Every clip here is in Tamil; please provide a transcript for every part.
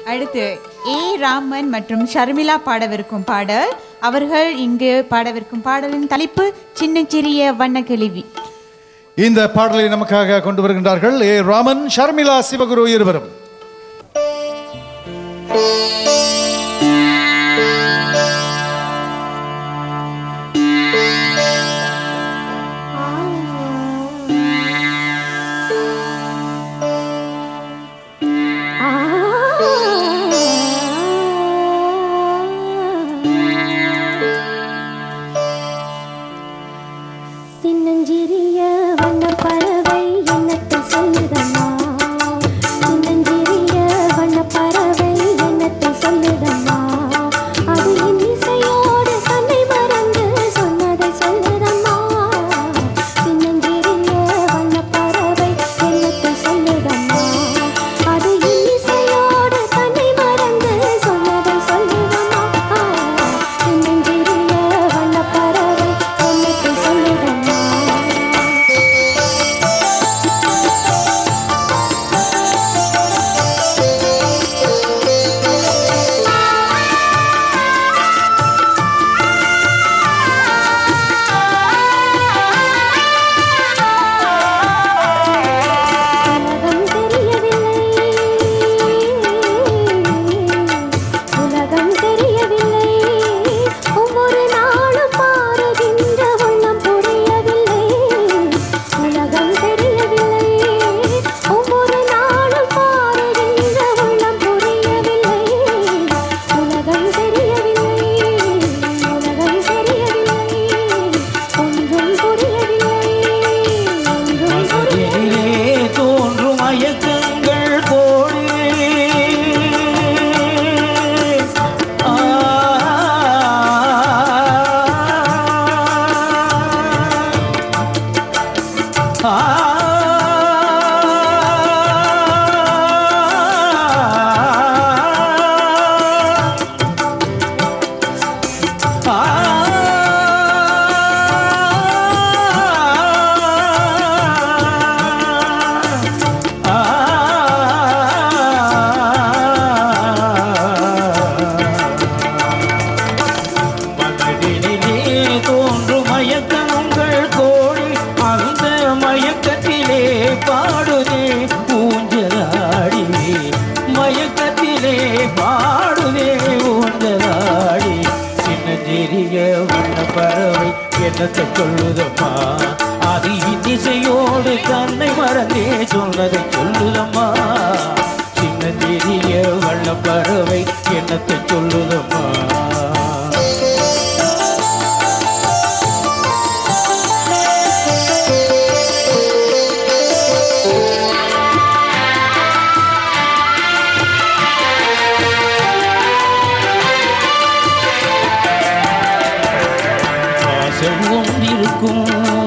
அடுத்து ஏ ராமன் மற்றும் ஷர்மிளா பாடவிருக்கும் பாடல். அவர்கள் இங்கு பாடவிருக்கும் பாடலின் தலைப்பு சின்னஞ்சிறிய வண்ணக்கிழவி. இந்த பாடலை நமக்காக கொண்டு வருகின்றார்கள் ஏ ராமன், ஷர்மிளா சிவகுரு இருவரும். சின்னஞ்சிறிய வண்ணப்பறவை என்னத்தை சொல்லுதம்மா, சின்னஞ்சிறிய வண்ணப்பறவை என்னத்தை சொல்லுதம்மா, அது இன்னிசையோடு தன்னை மறந்து சொன்னதை சொல்லுதம்மா, சின்னஞ்சிறிய வண்ணப்பறவை என்னத்தை சொல்லுதம்மா, அது இன்னிசையோடு தன்னை மறந்து சொன்னதை சொல்லுதம்மா, சின்னஞ்சிறிய வண்ணப்பறவை என்னத்தை சொல்லுதம்மா. உலகம் தெரியவில்லை, ஒவ்வொரு நாளும் மாறுகின்ற உள்ளம் புரியவில்லை, உலகம் தெரியவில்லை, ஒவ்வொரு நாளும் மாறுகின்ற உள்ளம் புரியவில்லை, உலகம் தெரியவில்லை, உலகம் தெரியவில்லை, ஒன்றும் புரியவில்லை, ஒன்றும் புரியவில்லை. தோன்றும் மயக்கங்கள் கோடி தோன்றும் மயக்கங்கள் கோடி, அந்த மயக்கத்திலே பாடுதே ஊஞ்சலாடி, மயக்கத்திலே பாடுதே ஊஞ்சலாடி, சின்னஞ்சிறிய வண்ணப்பறவை என்னத்தை சொல்லுதம்மா, அது இன்னிசையோடு தன்னை மறந்தே சொன்னதை சொல்லுதம்மா, சின்னஞ்சிறிய வண்ணப்பறவை என்னத்தை சொல்லுதம்மா. வாசல் ஒன்றிருக்கும்,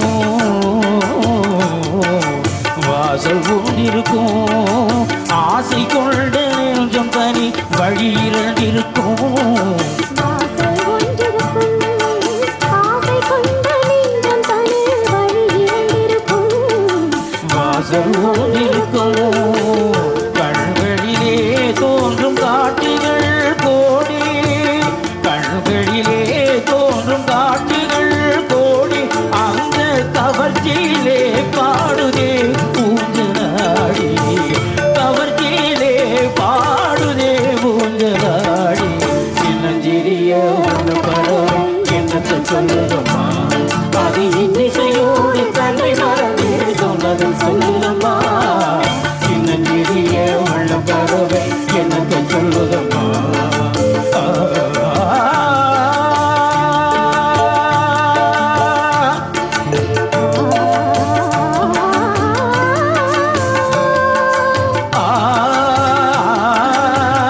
வாசல் ஒன்றிருக்கும், ஆசை கொண்ட நெஞ்சம் தனி வழி இரண்டிருக்கும், வாசல் ஒன்றிருக்கும், ஆசை கொண்ட நெஞ்சம் தனில் வழி இரண்டிருக்கும், வாசல் ஒன்றிருக்கும், கண்களிலே தோன்றும் காட்சிகள் கோடி, கண்களிலே தோன்றும் காட்சிகள் கோடி, அந்த கவர்ச்சியிலே பாடுதே ஊஞ்சலாடி, கவர்ச்சியிலே பாடுதே ஊஞ்சலாடி, சின்னஞ்சிறிய வண்ணப்பறவை என்னத்தை சொல்லுதம்மா, அது இன்னிசையோடு தன்னை மறந்தே சொன்னதை சொல்லுதம்மா, சின்னஞ்சிறிய வண்ணப்பறவை என்னத்தை சொல்லுதம்மா.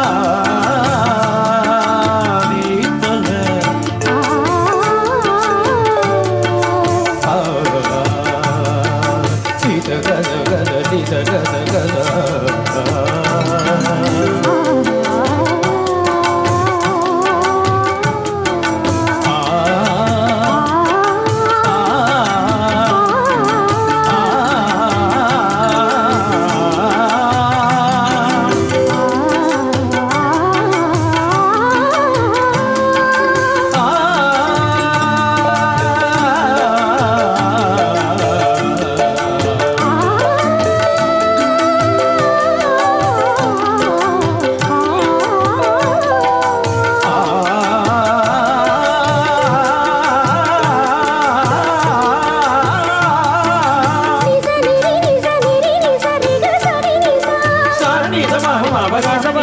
ஆ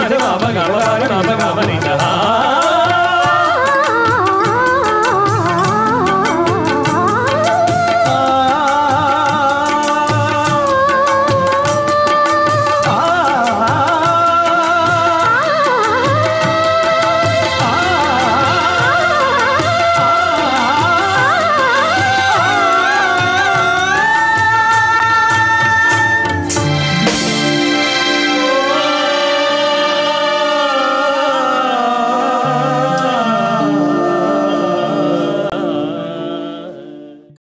மப கம மப கம நிதா